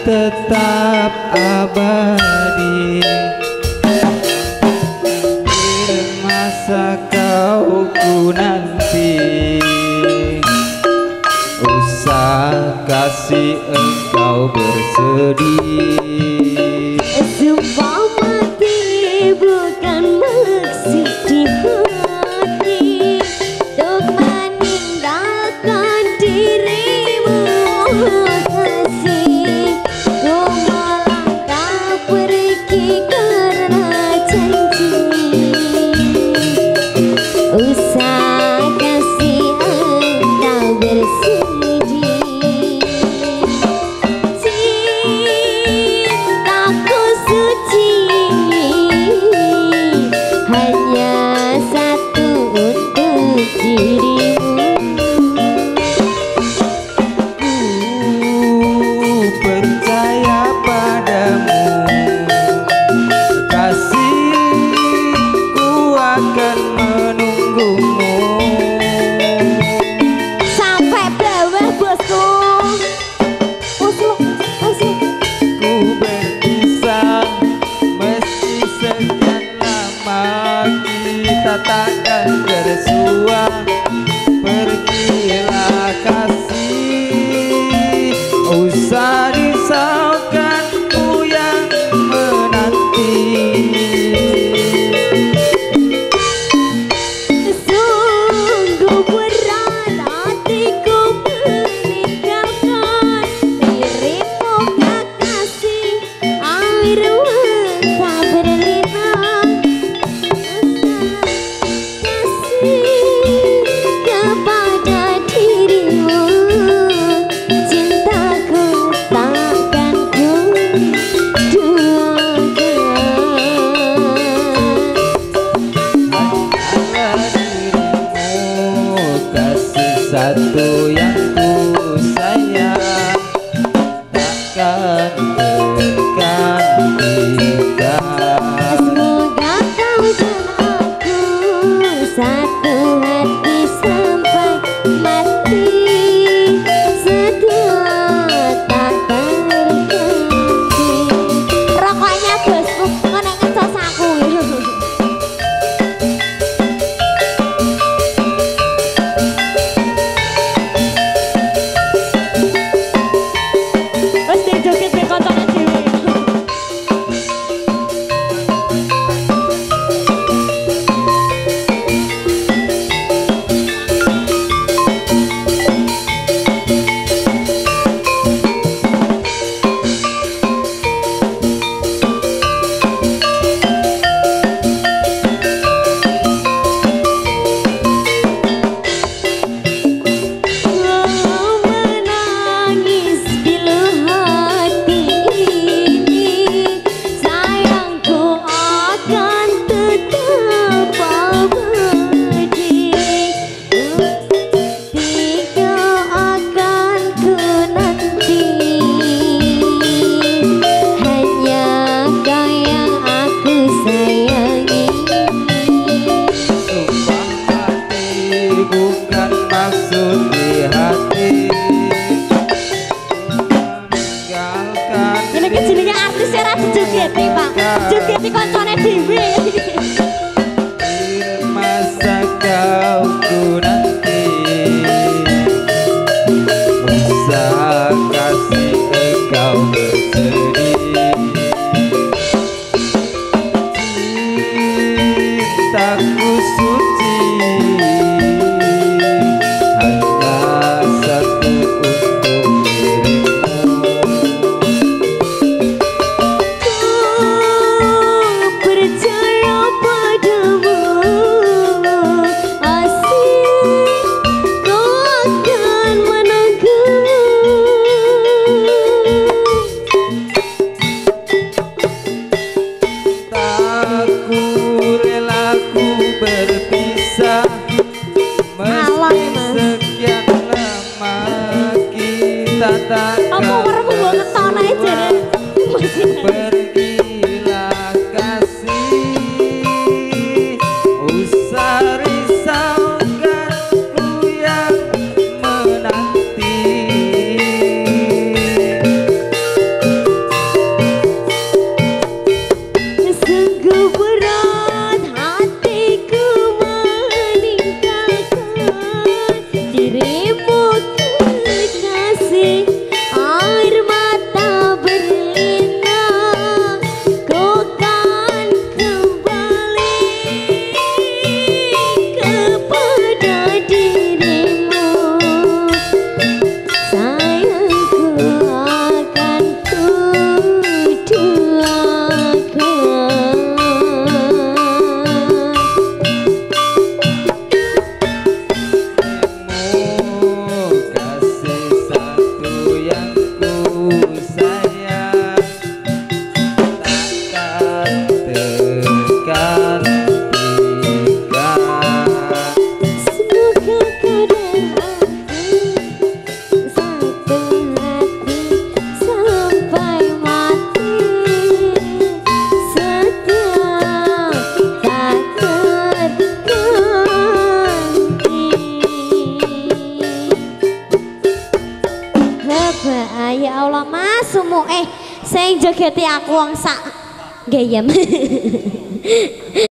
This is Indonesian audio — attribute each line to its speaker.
Speaker 1: tetap abadi. Masa kau ku nanti, usah kasih engkau bersedih.
Speaker 2: Sumpah mati bukan maksud di hati untuk meninggalkan dirimu kasih. Ku melangkah pergi karena janji, usah kasih engkau bersedih. Cintaku suci hanya satu untuk dirimu.
Speaker 1: Ku percaya padamu, kasihku akan menunggumu.
Speaker 2: Sampai bawah bosku.
Speaker 1: Ku berpisah meski sekian lama, kita takkan bersua. Pergilah kasih, usah risaukan ku yang menanti.
Speaker 2: Sungguh berat hatiku meninggalkan dirimu kekasih, air mata berlinang. Kasih kepada dirimu, cintaku takkan ku duakan.
Speaker 1: Dirimu kasih satu yang ku sayang, takkan tergantikan.
Speaker 2: Semoga kau dan aku satu hati sampai mati, setelah tak terganti. Rokoknya bosku, kau nek ngecos aku. Wes joget be koncone dhewe. Menangis pilu hati ini, sayangku akan tetap abadi. Ketika akan ku nanti, hanya kau yang aku sayangi.
Speaker 1: Sumpah mati bukan maksud di hati, meninggalkan
Speaker 2: Ini jenenge artis era dijogeti, Pak. Jogeti koncone dhewe.
Speaker 1: masa kau ku nanti, usah kasih engkau bersedih. Cintaku suci hanya satu untuk dirimu.
Speaker 2: Percaya padamu, asik kau akan menunggumu.
Speaker 1: Takku rela ku berpisah meski sekian lama, kita
Speaker 2: Apa
Speaker 1: takkan
Speaker 2: warmu gua ngeton aja
Speaker 1: bersua.
Speaker 2: deh.
Speaker 1: Pergilah kasih, usah risaukan ku yang menanti.
Speaker 2: Wah, ya Allah Mas, sumu sing jogeti aku wong sak gayem.